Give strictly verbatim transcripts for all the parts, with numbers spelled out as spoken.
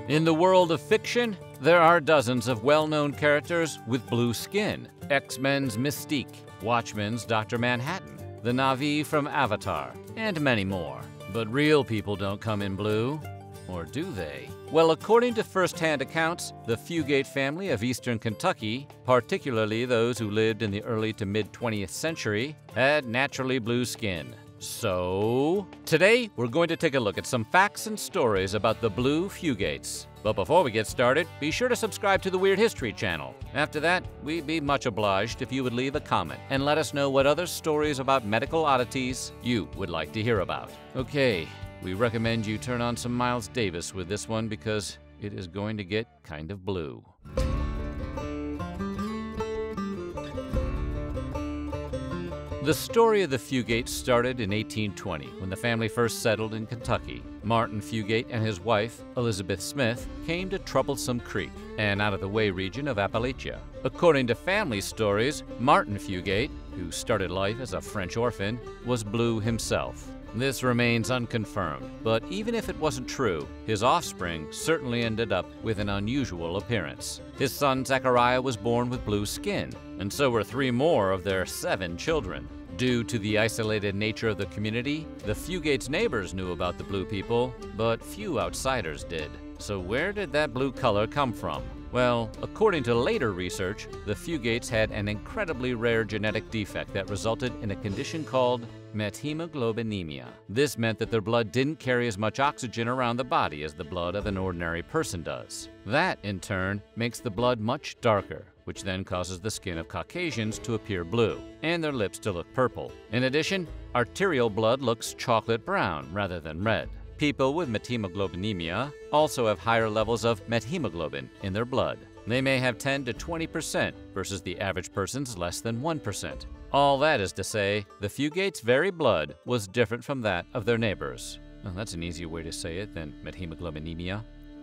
In the world of fiction, there are dozens of well-known characters with blue skin. X-Men's Mystique, Watchmen's Doctor Manhattan, the Na'vi from Avatar, and many more. But real people don't come in blue. Or do they? Well, according to first-hand accounts, the Fugate family of eastern Kentucky, particularly those who lived in the early to mid-twentieth century, had naturally blue skin. So, today we're going to take a look at some facts and stories about the Blue Fugates. But before we get started, be sure to subscribe to the Weird History channel. After that, we'd be much obliged if you would leave a comment and let us know what other stories about medical oddities you would like to hear about. Okay, we recommend you turn on some Miles Davis with this one because it is going to get kind of blue. The story of the Fugates started in eighteen twenty when the family first settled in Kentucky. Martin Fugate and his wife, Elizabeth Smith, came to Troublesome Creek, an out-of-the-way region of Appalachia. According to family stories, Martin Fugate, who started life as a French orphan, was blue himself. This remains unconfirmed, but even if it wasn't true, his offspring certainly ended up with an unusual appearance. His son Zachariah was born with blue skin, and so were three more of their seven children. Due to the isolated nature of the community, the Fugates' neighbors knew about the blue people, but few outsiders did. So where did that blue color come from? Well, according to later research, the Fugates had an incredibly rare genetic defect that resulted in a condition called methemoglobinemia. This meant that their blood didn't carry as much oxygen around the body as the blood of an ordinary person does. That, in turn, makes the blood much darker, which then causes the skin of Caucasians to appear blue, and their lips to look purple. In addition, arterial blood looks chocolate brown rather than red. People with methemoglobinemia also have higher levels of methemoglobin in their blood. They may have ten to twenty percent versus the average person's less than one percent. All that is to say, the Fugates' very blood was different from that of their neighbors. Well, that's an easier way to say it than methemoglobinemia.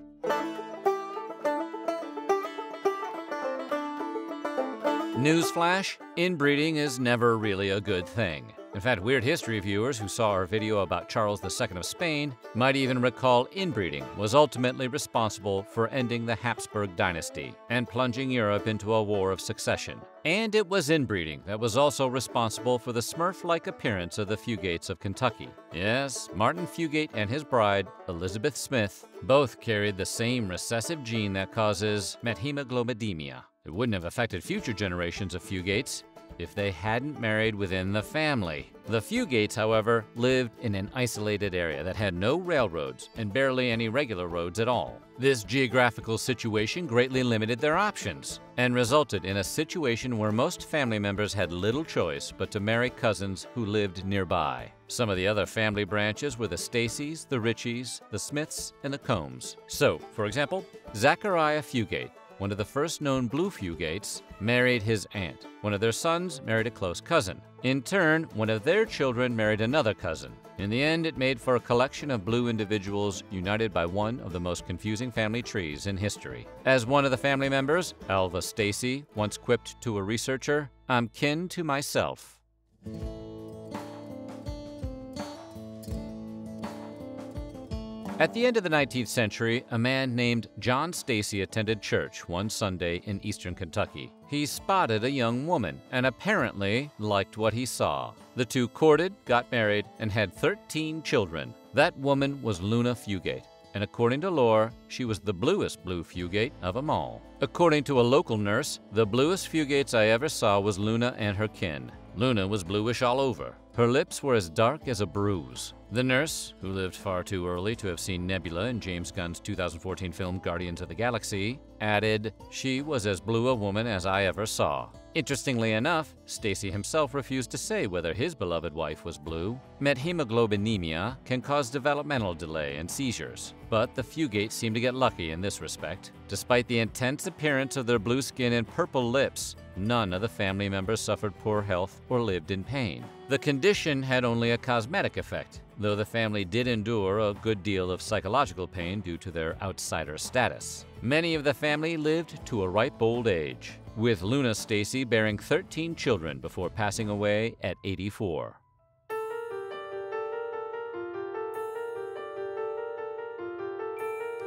Newsflash: inbreeding is never really a good thing. In fact, Weird History viewers who saw our video about Charles the Second of Spain might even recall inbreeding was ultimately responsible for ending the Habsburg dynasty and plunging Europe into a war of succession. And it was inbreeding that was also responsible for the Smurf-like appearance of the Fugates of Kentucky. Yes, Martin Fugate and his bride, Elizabeth Smith, both carried the same recessive gene that causes methemoglobinemia. It wouldn't have affected future generations of Fugates if they hadn't married within the family. The Fugates, however, lived in an isolated area that had no railroads and barely any regular roads at all. This geographical situation greatly limited their options and resulted in a situation where most family members had little choice but to marry cousins who lived nearby. Some of the other family branches were the Stacys, the Richies, the Smiths, and the Combs. So, for example, Zachariah Fugate, one of the first known Blue Fugates, married his aunt. One of their sons married a close cousin. In turn, one of their children married another cousin. In the end, it made for a collection of blue individuals united by one of the most confusing family trees in history. As one of the family members, Alva Stacy, once quipped to a researcher, "I'm kin to myself." At the end of the nineteenth century, a man named John Stacy attended church one Sunday in eastern Kentucky. He spotted a young woman and apparently liked what he saw. The two courted, got married, and had thirteen children. That woman was Luna Fugate, and according to lore, she was the bluest Blue Fugate of them all. According to a local nurse, the bluest Fugates I ever saw was Luna and her kin. Luna was bluish all over. Her lips were as dark as a bruise. The nurse, who lived far too early to have seen Nebula in James Gunn's two thousand fourteen film Guardians of the Galaxy, added, "She was as blue a woman as I ever saw." Interestingly enough, Stacy himself refused to say whether his beloved wife was blue. Methemoglobinemia can cause developmental delay and seizures, but the Fugates seem to get lucky in this respect. Despite the intense appearance of their blue skin and purple lips, none of the family members suffered poor health or lived in pain. The condition had only a cosmetic effect, though the family did endure a good deal of psychological pain due to their outsider status. Many of the family lived to a ripe old age, with Luna Stacy bearing thirteen children before passing away at eighty-four.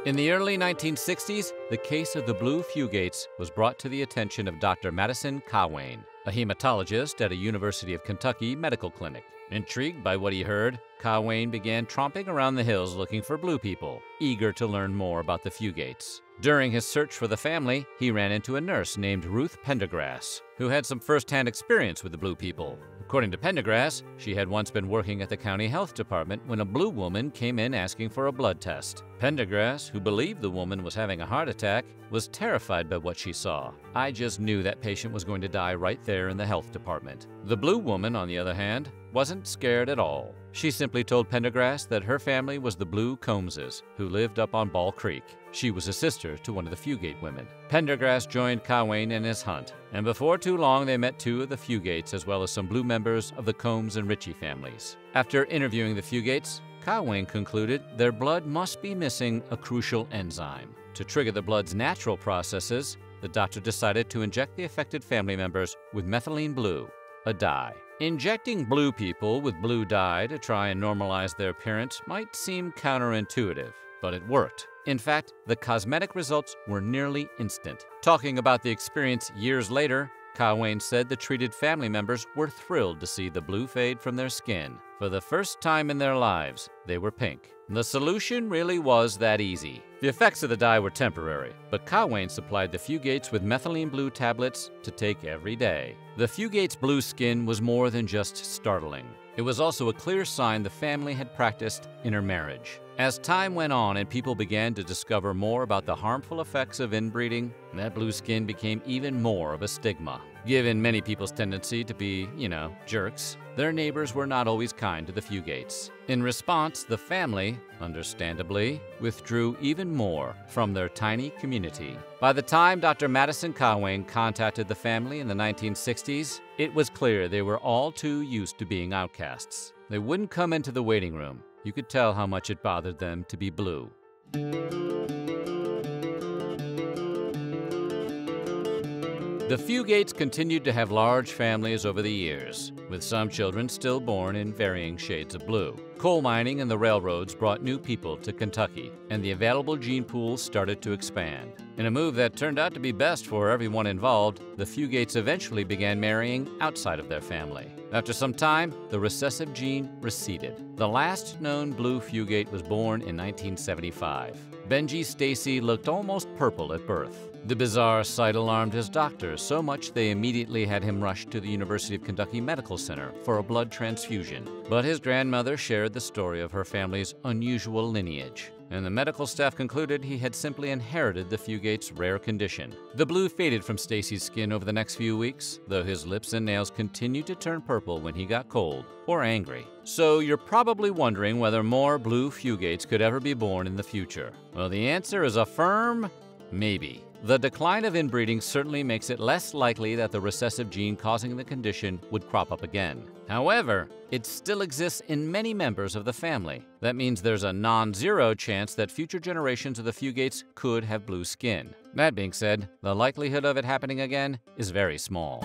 In the early nineteen sixties, the case of the Blue Fugates was brought to the attention of Doctor Madison Cawein, a hematologist at a University of Kentucky medical clinic. Intrigued by what he heard, Cawein began tromping around the hills looking for blue people, eager to learn more about the Fugates. During his search for the family, he ran into a nurse named Ruth Pendergrass, who had some first-hand experience with the blue people. According to Pendergrass, she had once been working at the county health department when a blue woman came in asking for a blood test. Pendergrass, who believed the woman was having a heart attack, was terrified by what she saw. "I just knew that patient was going to die right there in the health department." The blue woman, on the other hand, wasn't scared at all. She simply told Pendergrass that her family was the Blue Combses, who lived up on Ball Creek. She was a sister to one of the Fugate women. Pendergrass joined Cawein in his hunt, and before too long they met two of the Fugates as well as some blue members of the Combs and Ritchie families. After interviewing the Fugates, Cawein concluded their blood must be missing a crucial enzyme. To trigger the blood's natural processes, the doctor decided to inject the affected family members with methylene blue, a dye. Injecting blue people with blue dye to try and normalize their appearance might seem counterintuitive, but it worked. In fact, the cosmetic results were nearly instant. Talking about the experience years later, Cawein said the treated family members were thrilled to see the blue fade from their skin. For the first time in their lives, they were pink. The solution really was that easy. The effects of the dye were temporary, but Cawein supplied the Fugates with methylene blue tablets to take every day. The Fugates' blue skin was more than just startling. It was also a clear sign the family had practiced intermarriage. As time went on and people began to discover more about the harmful effects of inbreeding, that blue skin became even more of a stigma. Given many people's tendency to be, you know, jerks, their neighbors were not always kind to the Fugates. In response, the family, understandably, withdrew even more from their tiny community. By the time Doctor Madison Cawein contacted the family in the nineteen sixties, it was clear they were all too used to being outcasts. They wouldn't come into the waiting room. You could tell how much it bothered them to be blue. The Fugates continued to have large families over the years, with some children still born in varying shades of blue. Coal mining and the railroads brought new people to Kentucky, and the available gene pool started to expand. In a move that turned out to be best for everyone involved, the Fugates eventually began marrying outside of their family. After some time, the recessive gene receded. The last known blue Fugate was born in nineteen seventy-five. Benji Stacy looked almost purple at birth. The bizarre sight alarmed his doctors so much they immediately had him rushed to the University of Kentucky Medical Center for a blood transfusion. But his grandmother shared the story of her family's unusual lineage, and the medical staff concluded he had simply inherited the Fugate's rare condition. The blue faded from Stacy's skin over the next few weeks, though his lips and nails continued to turn purple when he got cold or angry. So you're probably wondering whether more blue Fugates could ever be born in the future. Well, the answer is a firm maybe. The decline of inbreeding certainly makes it less likely that the recessive gene causing the condition would crop up again. However, it still exists in many members of the family. That means there's a non-zero chance that future generations of the Fugates could have blue skin. That being said, the likelihood of it happening again is very small.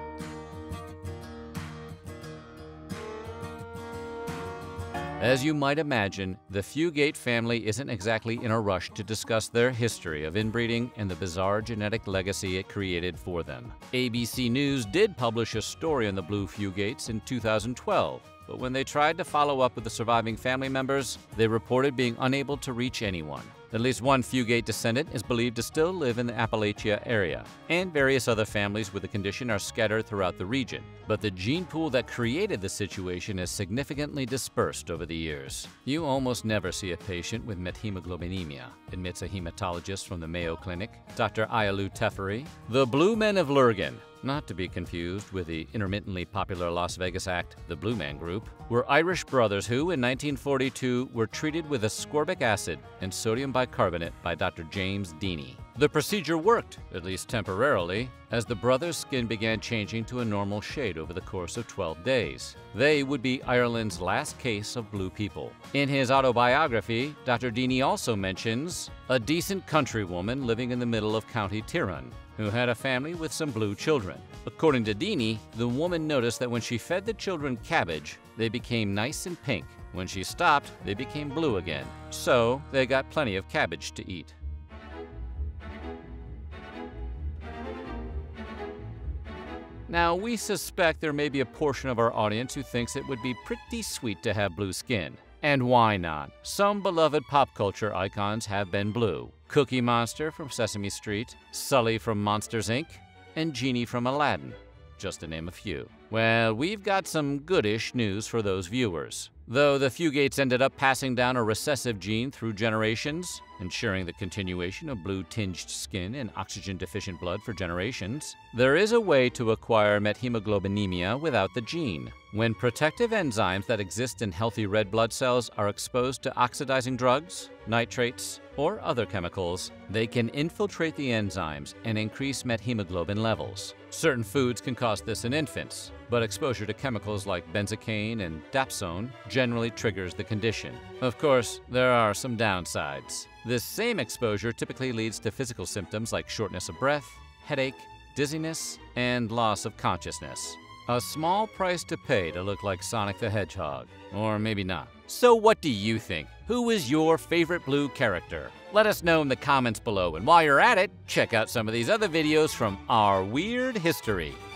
As you might imagine, the Fugate family isn't exactly in a rush to discuss their history of inbreeding and the bizarre genetic legacy it created for them. A B C News did publish a story on the Blue Fugates in two thousand twelve, but when they tried to follow up with the surviving family members, they reported being unable to reach anyone. At least one Fugate descendant is believed to still live in the Appalachia area, and various other families with the condition are scattered throughout the region. But the gene pool that created the situation has significantly dispersed over the years. You almost never see a patient with methemoglobinemia, admits a hematologist from the Mayo Clinic, Doctor Ayalu Teferi. The Blue Men of Lurgan, not to be confused with the intermittently popular Las Vegas act, the Blue Man Group, were Irish brothers who, in nineteen forty-two, were treated with ascorbic acid and sodium bicarbonate by Doctor James Deany. The procedure worked, at least temporarily, as the brothers' skin began changing to a normal shade over the course of twelve days. They would be Ireland's last case of blue people. In his autobiography, Doctor Deeney also mentions a decent countrywoman living in the middle of County Tyrone, who had a family with some blue children. According to Deeney, the woman noticed that when she fed the children cabbage, they became nice and pink. When she stopped, they became blue again. So they got plenty of cabbage to eat. Now, we suspect there may be a portion of our audience who thinks it would be pretty sweet to have blue skin. And why not? Some beloved pop culture icons have been blue. Cookie Monster from Sesame Street, Sully from Monsters, Incorporated, and Genie from Aladdin, just to name a few. Well, we've got some goodish news for those viewers. Though the Fugates ended up passing down a recessive gene through generations, ensuring the continuation of blue-tinged skin and oxygen-deficient blood for generations, there is a way to acquire methemoglobinemia without the gene. When protective enzymes that exist in healthy red blood cells are exposed to oxidizing drugs, nitrates, or other chemicals, they can infiltrate the enzymes and increase methemoglobin levels. Certain foods can cause this in infants, but exposure to chemicals like benzocaine and dapsone generally triggers the condition. Of course, there are some downsides. This same exposure typically leads to physical symptoms like shortness of breath, headache, dizziness, and loss of consciousness. A small price to pay to look like Sonic the Hedgehog, or maybe not. So what do you think? Who is your favorite blue character? Let us know in the comments below, and while you're at it, check out some of these other videos from our weird history.